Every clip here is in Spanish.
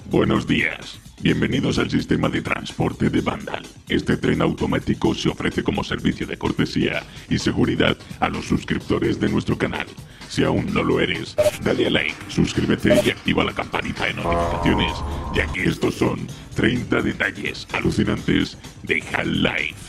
Buenos días. Bienvenidos al sistema de transporte de Vandal. Este tren automático se ofrece como servicio de cortesía y seguridad a los suscriptores de nuestro canal. Si aún no lo eres, dale a like, suscríbete y activa la campanita de notificaciones, ya que estos son 30 detalles alucinantes de Half-Life.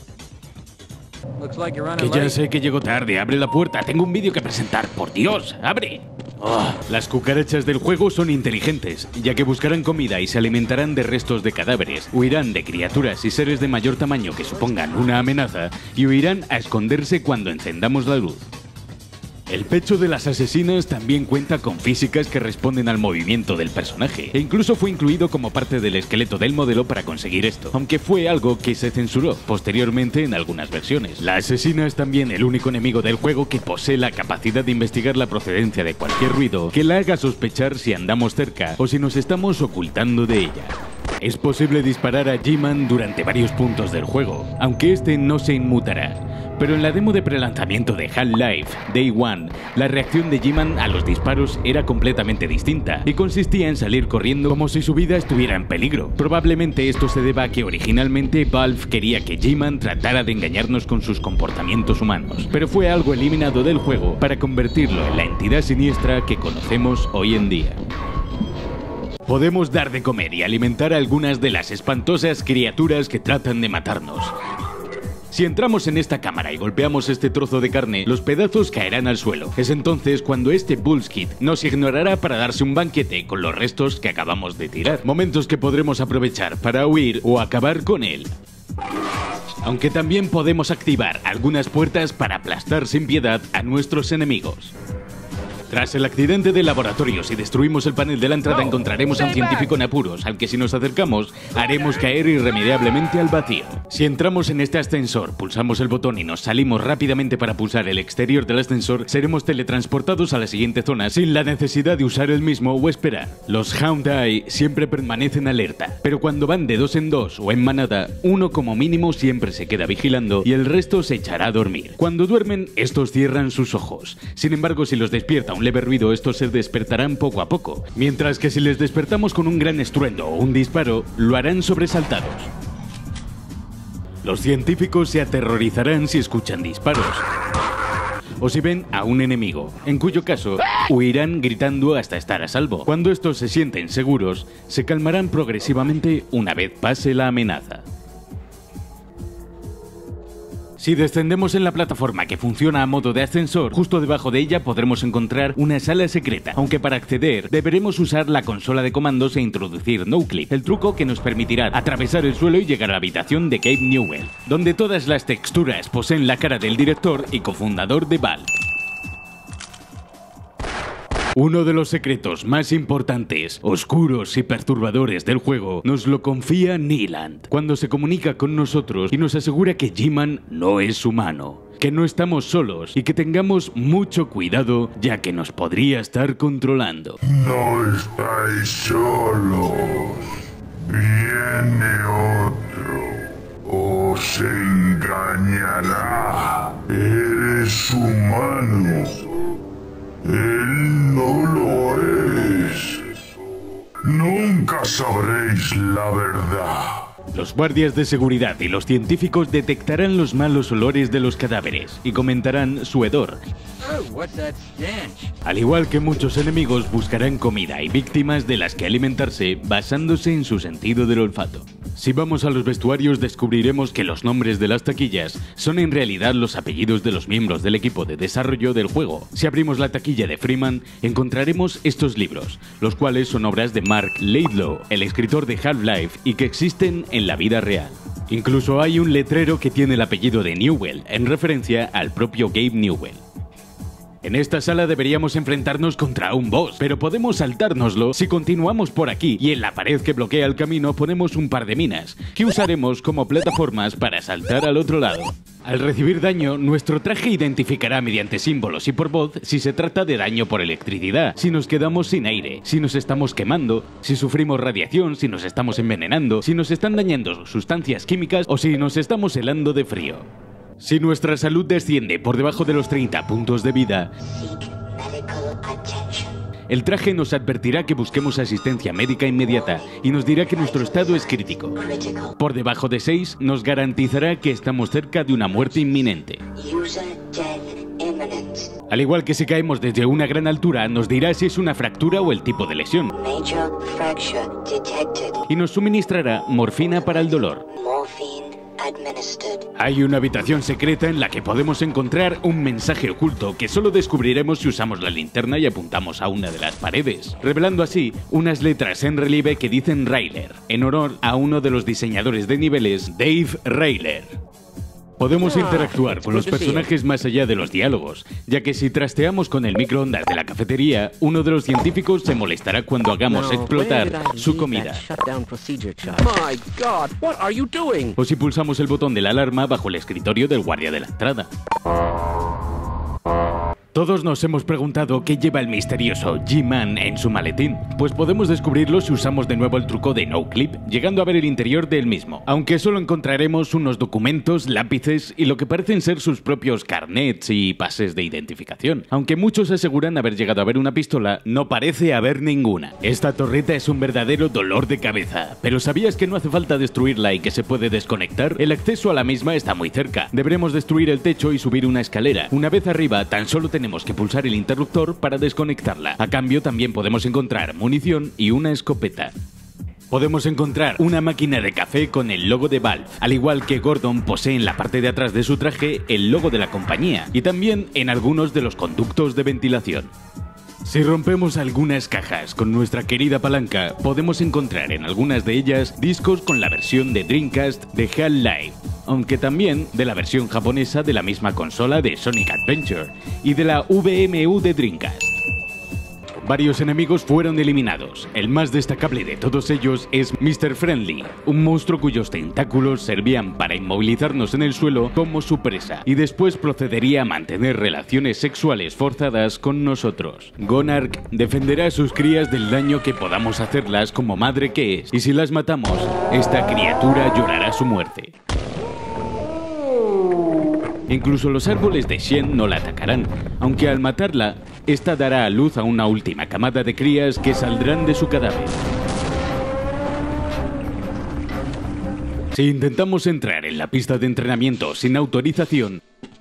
Que ya sé que llego tarde, abre la puerta, tengo un vídeo que presentar, por Dios, abre. Las cucarachas del juego son inteligentes, ya que buscarán comida y se alimentarán de restos de cadáveres, huirán de criaturas y seres de mayor tamaño que supongan una amenaza y huirán a esconderse cuando encendamos la luz. El pecho de las asesinas también cuenta con físicas que responden al movimiento del personaje, e incluso fue incluido como parte del esqueleto del modelo para conseguir esto, aunque fue algo que se censuró posteriormente en algunas versiones. La asesina es también el único enemigo del juego que posee la capacidad de investigar la procedencia de cualquier ruido que la haga sospechar si andamos cerca o si nos estamos ocultando de ella. Es posible disparar a G-Man durante varios puntos del juego, aunque este no se inmutará. Pero en la demo de prelanzamiento de Half-Life Day One, la reacción de G-Man a los disparos era completamente distinta y consistía en salir corriendo como si su vida estuviera en peligro. Probablemente esto se deba a que originalmente Valve quería que G-Man tratara de engañarnos con sus comportamientos humanos, pero fue algo eliminado del juego para convertirlo en la entidad siniestra que conocemos hoy en día. Podemos dar de comer y alimentar a algunas de las espantosas criaturas que tratan de matarnos. Si entramos en esta cámara y golpeamos este trozo de carne, los pedazos caerán al suelo. Es entonces cuando este Bullskit nos ignorará para darse un banquete con los restos que acabamos de tirar. Momentos que podremos aprovechar para huir o acabar con él. Aunque también podemos activar algunas puertas para aplastar sin piedad a nuestros enemigos. Tras el accidente de laboratorio, si destruimos el panel de la entrada encontraremos a un científico en apuros, al que si nos acercamos haremos caer irremediablemente al vacío. Si entramos en este ascensor, pulsamos el botón y nos salimos rápidamente para pulsar el exterior del ascensor, seremos teletransportados a la siguiente zona sin la necesidad de usar el mismo o esperar. Los Hound Eye siempre permanecen alerta, pero cuando van de dos en dos o en manada, uno como mínimo siempre se queda vigilando y el resto se echará a dormir. Cuando duermen, estos cierran sus ojos. Sin embargo, si los despierta un leve ruido, estos se despertarán poco a poco, mientras que si les despertamos con un gran estruendo o un disparo, lo harán sobresaltados. Los científicos se aterrorizarán si escuchan disparos o si ven a un enemigo, en cuyo caso huirán gritando hasta estar a salvo. Cuando estos se sienten seguros, se calmarán progresivamente una vez pase la amenaza. Si descendemos en la plataforma que funciona a modo de ascensor, justo debajo de ella podremos encontrar una sala secreta, aunque para acceder deberemos usar la consola de comandos e introducir NoClip, el truco que nos permitirá atravesar el suelo y llegar a la habitación de Gabe Newell, donde todas las texturas poseen la cara del director y cofundador de Valve. Uno de los secretos más importantes, oscuros y perturbadores del juego nos lo confía Neeland cuando se comunica con nosotros y nos asegura que G-Man no es humano, que no estamos solos y que tengamos mucho cuidado ya que nos podría estar controlando. No estáis solos. Viene otro. Os engañará. Eres humano. Él no lo es. Nunca sabréis la verdad. Los guardias de seguridad y los científicos detectarán los malos olores de los cadáveres y comentarán su hedor. Al igual que muchos enemigos, buscarán comida y víctimas de las que alimentarse basándose en su sentido del olfato. Si vamos a los vestuarios, descubriremos que los nombres de las taquillas son en realidad los apellidos de los miembros del equipo de desarrollo del juego. Si abrimos la taquilla de Freeman, encontraremos estos libros, los cuales son obras de Mark Laidlaw, el escritor de Half-Life, y que existen en la vida real. Incluso hay un letrero que tiene el apellido de Newell, en referencia al propio Gabe Newell. En esta sala deberíamos enfrentarnos contra un boss, pero podemos saltárnoslo si continuamos por aquí y en la pared que bloquea el camino ponemos un par de minas, que usaremos como plataformas para saltar al otro lado. Al recibir daño, nuestro traje identificará mediante símbolos y por voz si se trata de daño por electricidad, si nos quedamos sin aire, si nos estamos quemando, si sufrimos radiación, si nos estamos envenenando, si nos están dañando sustancias químicas o si nos estamos helando de frío. Si nuestra salud desciende por debajo de los 30 puntos de vida, El traje nos advertirá que busquemos asistencia médica inmediata y nos dirá que nuestro estado es crítico. Por debajo de 6 nos garantizará que estamos cerca de una muerte inminente. Al igual que si caemos desde una gran altura, nos dirá si es una fractura o el tipo de lesión. Y nos suministrará morfina para el dolor. Hay una habitación secreta en la que podemos encontrar un mensaje oculto que solo descubriremos si usamos la linterna y apuntamos a una de las paredes, revelando así unas letras en relieve que dicen Rayler, en honor a uno de los diseñadores de niveles, Dave Rayler. Podemos interactuar con los personajes más allá de los diálogos, ya que si trasteamos con el microondas de la cafetería, uno de los científicos se molestará cuando hagamos explotar su comida. O si pulsamos el botón de la alarma bajo el escritorio del guardia de la entrada. Todos nos hemos preguntado qué lleva el misterioso G-Man en su maletín. Pues podemos descubrirlo si usamos de nuevo el truco de No Clip, llegando a ver el interior del mismo. Aunque solo encontraremos unos documentos, lápices y lo que parecen ser sus propios carnets y pases de identificación. Aunque muchos aseguran haber llegado a ver una pistola, no parece haber ninguna. Esta torreta es un verdadero dolor de cabeza. ¿Pero sabías que no hace falta destruirla y que se puede desconectar? El acceso a la misma está muy cerca. Deberemos destruir el techo y subir una escalera. Una vez arriba, tan solo tenemos que pulsar el interruptor para desconectarla. A cambio, también podemos encontrar munición y una escopeta. Podemos encontrar una máquina de café con el logo de Valve, al igual que Gordon posee en la parte de atrás de su traje el logo de la compañía, y también en algunos de los conductos de ventilación. Si rompemos algunas cajas con nuestra querida palanca, podemos encontrar en algunas de ellas discos con la versión de Dreamcast de Half-Life, aunque también de la versión japonesa de la misma consola de Sonic Adventure y de la VMU de Dreamcast. Varios enemigos fueron eliminados. El más destacable de todos ellos es Mr. Friendly, un monstruo cuyos tentáculos servían para inmovilizarnos en el suelo como su presa, y después procedería a mantener relaciones sexuales forzadas con nosotros. Gonark defenderá a sus crías del daño que podamos hacerlas como madre que es, y si las matamos, esta criatura llorará su muerte. Incluso los árboles de Shen no la atacarán, aunque al matarla, esta dará a luz a una última camada de crías que saldrán de su cadáver. Si intentamos entrar en la pista de entrenamiento sin autorización,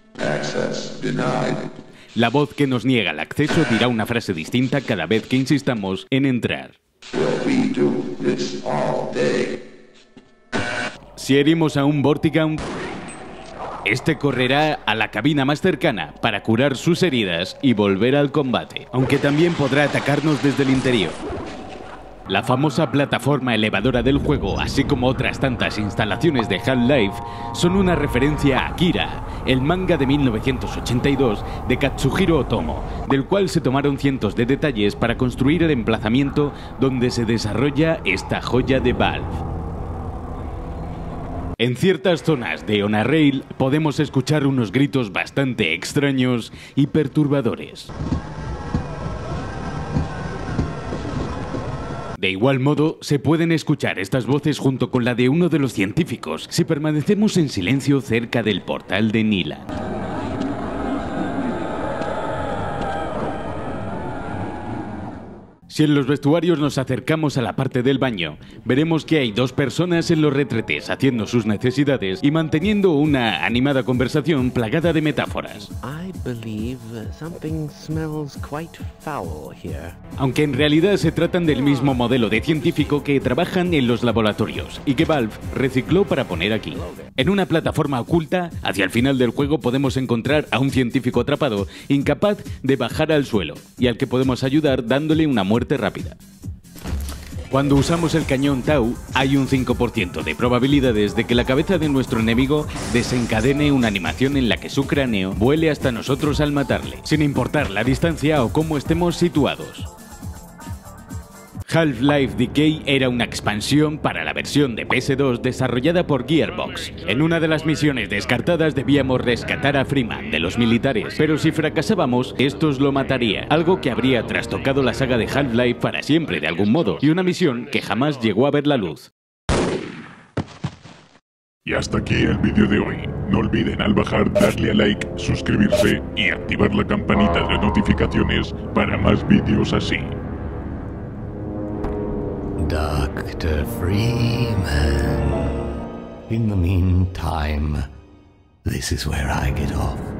la voz que nos niega el acceso dirá una frase distinta cada vez que insistamos en entrar. Si herimos a un Vortigaunt, este correrá a la cabina más cercana para curar sus heridas y volver al combate, aunque también podrá atacarnos desde el interior. La famosa plataforma elevadora del juego, así como otras tantas instalaciones de Half-Life, son una referencia a Akira, el manga de 1982 de Katsuhiro Otomo, del cual se tomaron cientos de detalles para construir el emplazamiento donde se desarrolla esta joya de Valve. En ciertas zonas de Honor Rail podemos escuchar unos gritos bastante extraños y perturbadores. De igual modo, se pueden escuchar estas voces junto con la de uno de los científicos si permanecemos en silencio cerca del portal de Nilan. Si en los vestuarios nos acercamos a la parte del baño, veremos que hay dos personas en los retretes haciendo sus necesidades y manteniendo una animada conversación plagada de metáforas. Aunque en realidad se tratan del mismo modelo de científico que trabajan en los laboratorios y que Valve recicló para poner aquí. En una plataforma oculta, hacia el final del juego podemos encontrar a un científico atrapado, incapaz de bajar al suelo, y al que podemos ayudar dándole una muerte rápida. Cuando usamos el cañón Tau, hay un 5% de probabilidades de que la cabeza de nuestro enemigo desencadene una animación en la que su cráneo vuele hasta nosotros al matarle, sin importar la distancia o cómo estemos situados. Half-Life Decay era una expansión para la versión de PS2 desarrollada por Gearbox. En una de las misiones descartadas debíamos rescatar a Freeman de los militares, pero si fracasábamos, estos lo matarían, algo que habría trastocado la saga de Half-Life para siempre de algún modo, y una misión que jamás llegó a ver la luz. Y hasta aquí el vídeo de hoy. No olviden al bajar darle a like, suscribirse y activar la campanita de notificaciones para más vídeos así. Dr. Freeman. In the meantime, this is where I get off.